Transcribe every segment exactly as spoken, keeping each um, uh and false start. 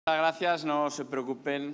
Gracias, no se preocupen.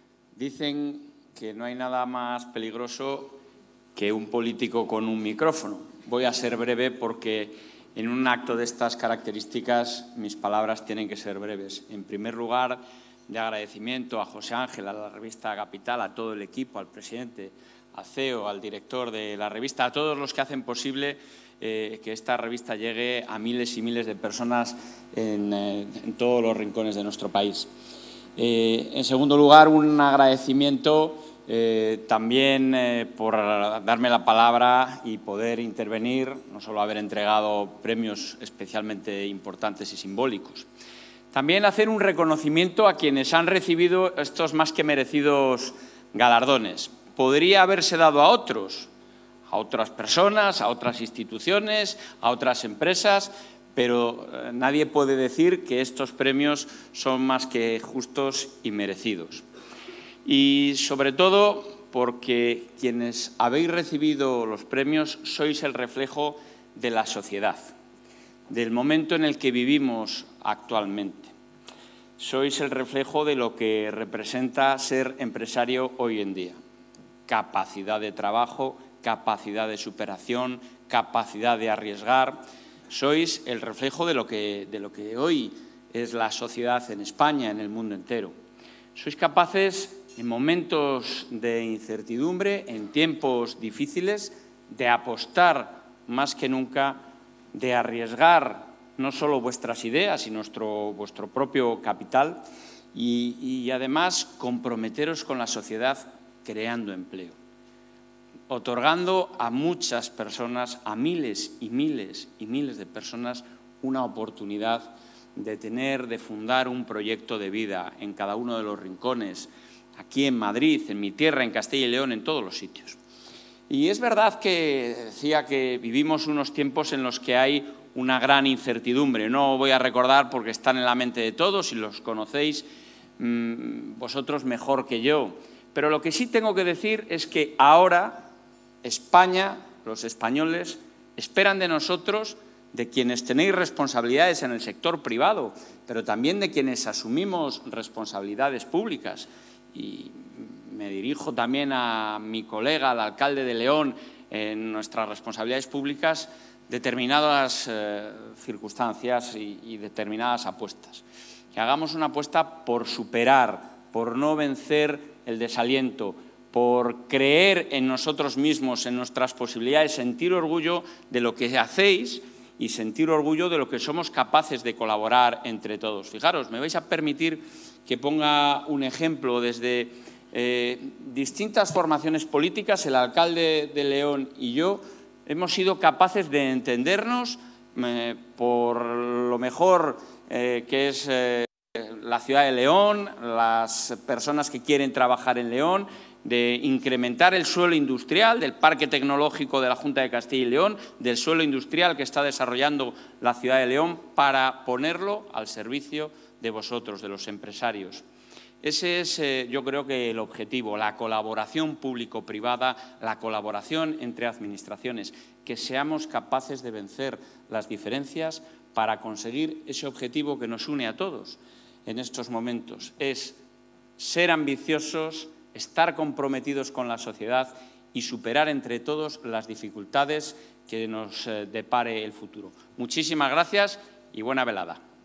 Dicen que no hay nada más peligroso que un político con un micrófono. Voy a ser breve porque en un acto de estas características mis palabras tienen que ser breves. En primer lugar, de agradecimiento a José Ángel, a la revista Capital, a todo el equipo, al presidente, al C E O, al director de la revista, a todos los que hacen posible eh, que esta revista llegue a miles y miles de personas en, eh, en todos los rincones de nuestro país. Eh, en segundo lugar, un agradecimiento eh, también eh, por darme la palabra y poder intervenir, no solo haber entregado premios especialmente importantes y simbólicos. También hacer un reconocimiento a quienes han recibido estos más que merecidos galardones. Podría haberse dado a otros, a otras personas, a otras instituciones, a otras empresas, pero nadie puede decir que estos premios son más que justos y merecidos. Y sobre todo porque quienes habéis recibido los premios sois el reflejo de la sociedad, del momento en el que vivimos actualmente. Sois el reflejo de lo que representa ser empresario hoy en día. Capacidad de trabajo, capacidad de superación, capacidad de arriesgar. Sois el reflejo de lo que, de lo que hoy es la sociedad en España, en el mundo entero. Sois capaces, en momentos de incertidumbre, en tiempos difíciles, de apostar más que nunca, de arriesgar no solo vuestras ideas y nuestro, vuestro propio capital y, y además comprometeros con la sociedad creando empleo, otorgando a muchas personas, a miles y miles y miles de personas, una oportunidad de tener, de fundar un proyecto de vida en cada uno de los rincones, aquí en Madrid, en mi tierra, en Castilla y León, en todos los sitios. Y es verdad que decía que vivimos unos tiempos en los que hay una gran incertidumbre. No voy a recordar porque están en la mente de todos y los conocéis mmm, vosotros mejor que yo. Pero lo que sí tengo que decir es que ahora España, los españoles, esperan de nosotros, de quienes tenéis responsabilidades en el sector privado, pero también de quienes asumimos responsabilidades públicas. Y me dirijo también a mi colega, al alcalde de León, en nuestras responsabilidades públicas, determinadas eh, circunstancias y, y determinadas apuestas. Que hagamos una apuesta por superar, por no vencer el desaliento, por creer en nosotros mismos, en nuestras posibilidades, sentir orgullo de lo que hacéis y sentir orgullo de lo que somos capaces de colaborar entre todos. Fijaros, me vais a permitir que ponga un ejemplo desde eh, distintas formaciones políticas. El alcalde de León y yo hemos sido capaces de entendernos eh, por lo mejor eh, que es eh, la ciudad de León, las personas que quieren trabajar en León, de incrementar el suelo industrial del Parque Tecnológico de la Junta de Castilla y León, del suelo industrial que está desarrollando la ciudad de León, para ponerlo al servicio de vosotros, de los empresarios. Ese es, eh, yo creo que el objetivo, la colaboración público-privada, la colaboración entre administraciones, que seamos capaces de vencer las diferencias para conseguir ese objetivo que nos une a todos en estos momentos. Es ser ambiciosos, estar comprometidos con la sociedad y superar entre todos las dificultades que nos eh, depare el futuro. Muchísimas gracias y buena velada.